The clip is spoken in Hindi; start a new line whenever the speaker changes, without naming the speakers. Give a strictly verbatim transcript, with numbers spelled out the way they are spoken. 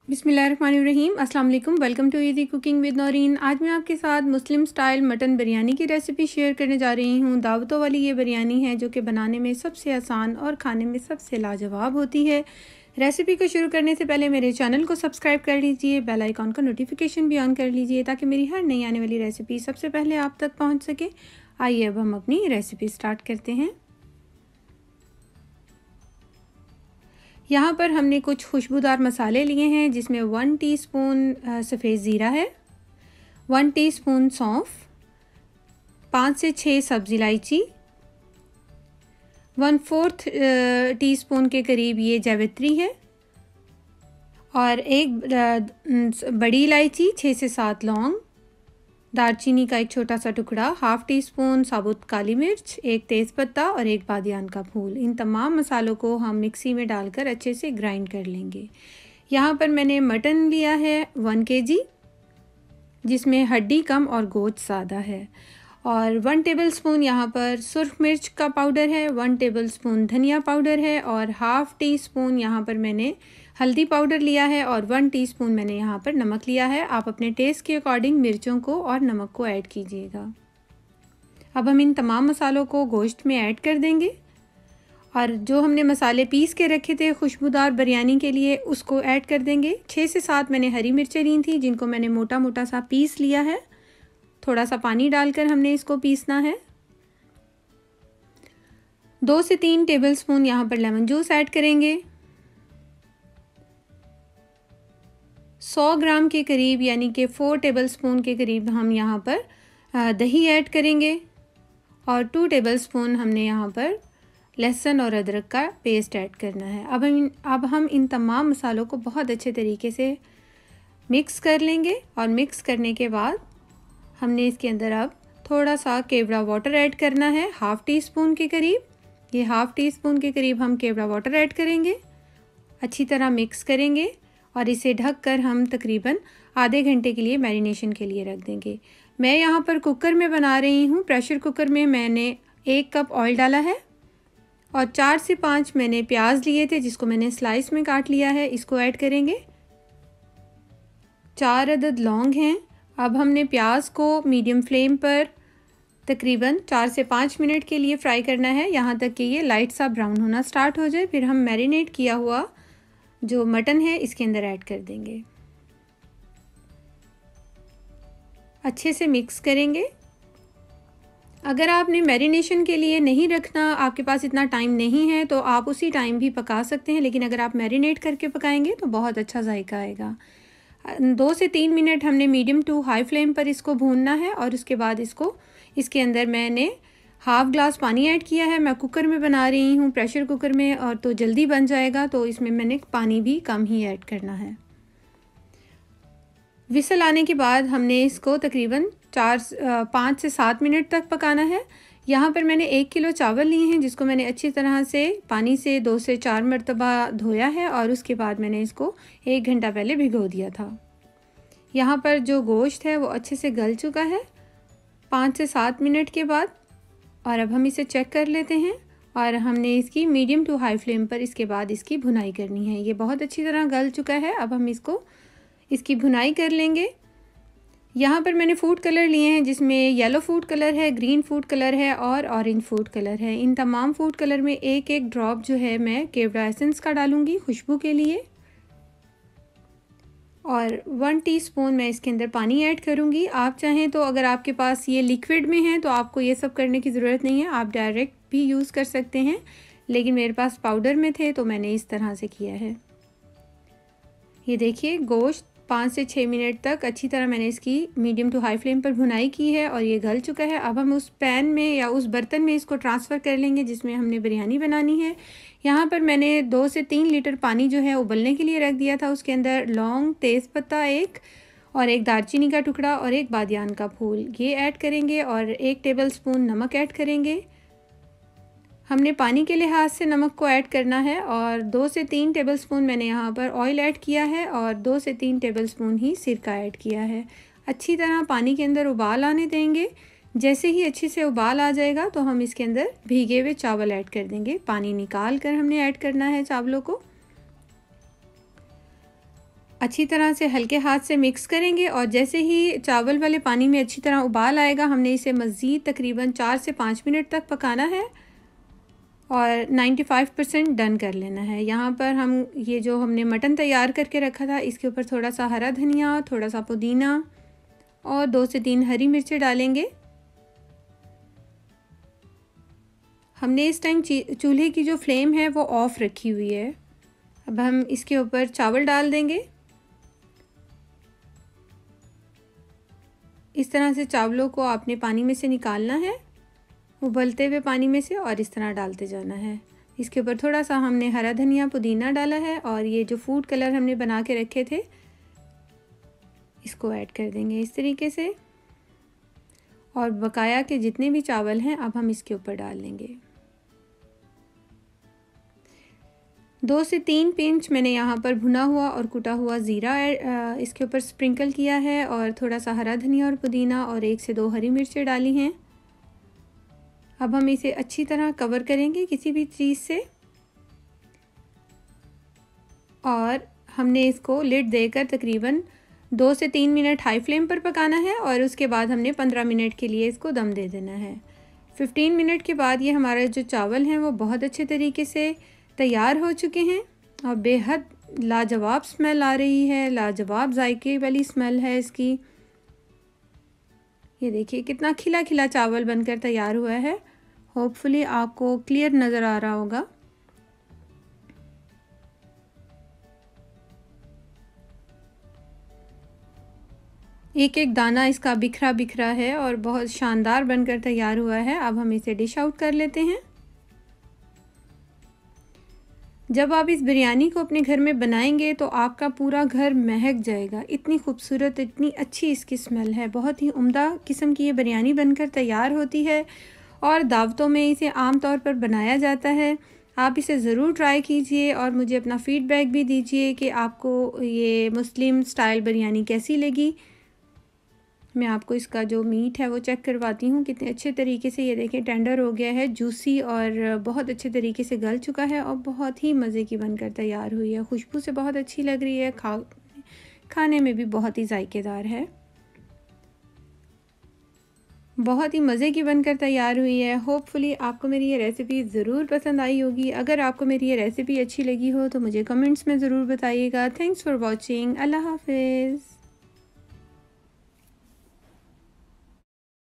बिस्मिल्लाहिर्रहमानिर्रहीम। अस्सलाम वालेकुम। Welcome to easy cooking with Naureen. आज मैं आपके साथ मुस्लिम स्टाइल मटन बिरयानी की रेसिपी शेयर करने जा रही हूँ। दावतों वाली ये बिरयानी है जो कि बनाने में सबसे आसान और खाने में सबसे लाजवाब होती है। रेसिपी को शुरू करने से पहले मेरे चैनल को सब्सक्राइब कर लीजिए, बेल आइकॉन का नोटिफिकेशन भी ऑन कर लीजिए ताकि मेरी हर नई आने वाली रेसिपी सबसे पहले आप तक पहुँच सके। आइए अब हम अपनी रेसिपी स्टार्ट करते हैं। यहाँ पर हमने कुछ खुशबूदार मसाले लिए हैं जिसमें वन टीस्पून सफ़ेद ज़ीरा है, वन टीस्पून सौंफ, पाँच से छः सब्ज़ इलायची, वन फोर्थ टीस्पून के करीब ये जावित्री है और एक बड़ी इलायची, छः से सात लौंग, दालचीनी का एक छोटा सा टुकड़ा, हाफ़ टी स्पून साबुत काली मिर्च, एक तेज़पत्ता और एक बादियान का फूल। इन तमाम मसालों को हम मिक्सी में डालकर अच्छे से ग्राइंड कर लेंगे। यहाँ पर मैंने मटन लिया है वन केजी जिसमें हड्डी कम और गोश्त ज़्यादा है, और वन टेबलस्पून यहाँ पर सुर्ख मिर्च का पाउडर है, वन टेबलस्पून धनिया पाउडर है और हाफ़ टी स्पून यहाँ पर मैंने हल्दी पाउडर लिया है और वन टीस्पून मैंने यहाँ पर नमक लिया है। आप अपने टेस्ट के अकॉर्डिंग मिर्चों को और नमक को ऐड कीजिएगा। अब हम इन तमाम मसालों को गोश्त में ऐड कर देंगे और जो हमने मसाले पीस के रखे थे खुशबूदार बिरयानी के लिए उसको ऐड कर देंगे। छः से सात मैंने हरी मिर्चें ली थी जिनको मैंने मोटा मोटा सा पीस लिया है। थोड़ा सा पानी डालकर हमने इसको पीसना है। दो से तीन टेबलस्पून यहाँ पर लेमन जूस ऐड करेंगे। सौ ग्राम के करीब यानी कि फोर टेबलस्पून के करीब हम यहाँ पर दही ऐड करेंगे और टू टेबलस्पून हमने यहाँ पर लहसुन और अदरक का पेस्ट ऐड करना है। अब हम अब हम इन तमाम मसालों को बहुत अच्छे तरीके से मिक्स कर लेंगे और मिक्स करने के बाद हमने इसके अंदर अब थोड़ा सा केवड़ा वाटर ऐड करना है, हाफ़ टी स्पून के करीब। ये हाफ़ टी स्पून के करीब हम केवड़ा वाटर ऐड करेंगे, अच्छी तरह मिक्स करेंगे और इसे ढककर हम तकरीबन आधे घंटे के लिए मैरिनेशन के लिए रख देंगे। मैं यहाँ पर कुकर में बना रही हूँ। प्रेशर कुकर में मैंने एक कप ऑयल डाला है और चार से पाँच मैंने प्याज लिए थे जिसको मैंने स्लाइस में काट लिया है, इसको ऐड करेंगे। चार अदद लौंग हैं। अब हमने प्याज को मीडियम फ्लेम पर तकरीबन चार से पाँच मिनट के लिए फ्राई करना है, यहाँ तक कि ये लाइट सा ब्राउन होना स्टार्ट हो जाए। फिर हम मैरिनेट किया हुआ जो मटन है इसके अंदर ऐड कर देंगे, अच्छे से मिक्स करेंगे। अगर आपने मैरिनेशन के लिए नहीं रखना, आपके पास इतना टाइम नहीं है तो आप उसी टाइम भी पका सकते हैं, लेकिन अगर आप मैरिनेट करके पकाएंगे तो बहुत अच्छा जायका आएगा। दो से तीन मिनट हमने मीडियम टू हाई फ्लेम पर इसको भूनना है और उसके बाद इसको इसके अंदर मैंने हाफ़ ग्लास पानी ऐड किया है। मैं कुकर में बना रही हूँ, प्रेशर कुकर में, और तो जल्दी बन जाएगा, तो इसमें मैंने पानी भी कम ही ऐड करना है। विसल आने के बाद हमने इसको तकरीबन चार पाँच से सात मिनट तक पकाना है। यहाँ पर मैंने एक किलो चावल लिए हैं जिसको मैंने अच्छी तरह से पानी से दो से चार मरतबा धोया है और उसके बाद मैंने इसको एक घंटा पहले भिगो दिया था। यहाँ पर जो गोश्त है वो अच्छे से गल चुका है पाँच से सात मिनट के बाद, और अब हम इसे चेक कर लेते हैं और हमने इसकी मीडियम टू हाई फ्लेम पर इसके बाद इसकी भुनाई करनी है। ये बहुत अच्छी तरह गल चुका है। अब हम इसको इसकी भुनाई कर लेंगे। यहाँ पर मैंने फूड कलर लिए हैं जिसमें येलो फूड कलर है, ग्रीन फूड कलर है और ऑरेंज फूड कलर है। इन तमाम फूड कलर में एक एक ड्रॉप जो है मैं केवड़ा एसेंस का डालूँगी खुशबू के लिए, और वन टीस्पून मैं इसके अंदर पानी ऐड करूँगी। आप चाहें तो अगर आपके पास ये लिक्विड में है तो आपको ये सब करने की ज़रूरत नहीं है, आप डायरेक्ट भी यूज़ कर सकते हैं, लेकिन मेरे पास पाउडर में थे तो मैंने इस तरह से किया है। ये देखिए गोश्त पाँच से छः मिनट तक अच्छी तरह मैंने इसकी मीडियम टू हाई फ्लेम पर भुनाई की है और ये गल चुका है। अब हम उस पैन में या उस बर्तन में इसको ट्रांसफ़र कर लेंगे जिसमें हमने बिरयानी बनानी है। यहाँ पर मैंने दो से तीन लीटर पानी जो है उबलने के लिए रख दिया था। उसके अंदर लौंग, तेज़पत्ता एक और एक दालचीनी का टुकड़ा और एक बादियान का फूल ये ऐड करेंगे और एक टेबलस्पून नमक ऐड करेंगे। हमने पानी के लिहाज से नमक को ऐड करना है और दो से तीन टेबलस्पून मैंने यहाँ पर ऑयल ऐड किया है और दो से तीन टेबलस्पून ही सिरका ऐड किया है। अच्छी तरह पानी के अंदर उबाल आने देंगे। जैसे ही अच्छी से उबाल आ जाएगा तो हम इसके अंदर भीगे हुए चावल ऐड कर देंगे। पानी निकाल कर हमने ऐड करना है चावलों को। अच्छी तरह से हल्के हाथ से मिक्स करेंगे और जैसे ही चावल वाले पानी में अच्छी तरह उबाल आएगा हमने इसे मज़ीद तकरीबन चार से पाँच मिनट तक पकाना है और पचानवे परसेंट डन कर लेना है। यहाँ पर हम ये जो हमने मटन तैयार करके रखा था इसके ऊपर थोड़ा सा हरा धनिया, थोड़ा सा पुदीना और दो से तीन हरी मिर्चें डालेंगे। हमने इस टाइम चूल्हे की जो फ्लेम है वो ऑफ़ रखी हुई है। अब हम इसके ऊपर चावल डाल देंगे। इस तरह से चावलों को आपने पानी में से निकालना है, उबलते हुए पानी में से, और इस तरह डालते जाना है। इसके ऊपर थोड़ा सा हमने हरा धनिया पुदीना डाला है और ये जो फूड कलर हमने बना के रखे थे इसको ऐड कर देंगे इस तरीके से। और बकाया के जितने भी चावल हैं अब हम इसके ऊपर डाल लेंगे। दो से तीन पिंच मैंने यहाँ पर भुना हुआ और कुटा हुआ ज़ीरा इसके ऊपर स्प्रिंकल किया है और थोड़ा सा हरा धनिया और पुदीना और एक से दो हरी मिर्चें डाली हैं। अब हम इसे अच्छी तरह कवर करेंगे किसी भी चीज़ से और हमने इसको लिड देकर तकरीबन दो से तीन मिनट हाई फ्लेम पर पकाना है और उसके बाद हमने पंद्रह मिनट के लिए इसको दम दे देना है। पंद्रह मिनट के बाद ये हमारे जो चावल हैं वो बहुत अच्छे तरीके से तैयार हो चुके हैं और बेहद लाजवाब स्मेल आ रही है, लाजवाब जायके वाली स्मेल है इसकी। ये देखिए कितना खिला खिला चावल बनकर तैयार हुआ है। होपफुली आपको क्लियर नज़र आ रहा होगा। एक एक दाना इसका बिखरा बिखरा है और बहुत शानदार बनकर तैयार हुआ है। अब हम इसे डिश आउट कर लेते हैं। जब आप इस बिरयानी को अपने घर में बनाएंगे तो आपका पूरा घर महक जाएगा। इतनी खूबसूरत, इतनी अच्छी इसकी स्मेल है। बहुत ही उम्दा किस्म की ये बिरयानी बनकर तैयार होती है और दावतों में इसे आम तौर पर बनाया जाता है। आप इसे ज़रूर ट्राई कीजिए और मुझे अपना फ़ीडबैक भी दीजिए कि आपको ये मुस्लिम स्टाइल बिरयानी कैसी लगी। मैं आपको इसका जो मीट है वो चेक करवाती हूँ कितने अच्छे तरीके से, ये देखें टेंडर हो गया है, जूसी और बहुत अच्छे तरीके से गल चुका है और बहुत ही मज़े की बनकर तैयार हुई है। खुशबू से बहुत अच्छी लग रही है, खा खाने में भी बहुत ही जायकेदार है, बहुत ही मज़े की बनकर तैयार हुई है। होपफुली आपको मेरी ये रेसिपी ज़रूर पसंद आई होगी। अगर आपको मेरी ये रेसिपी अच्छी लगी हो तो मुझे कमेंट्स में ज़रूर बताइएगा। Thanks for watching. अल्लाह हाफिज़।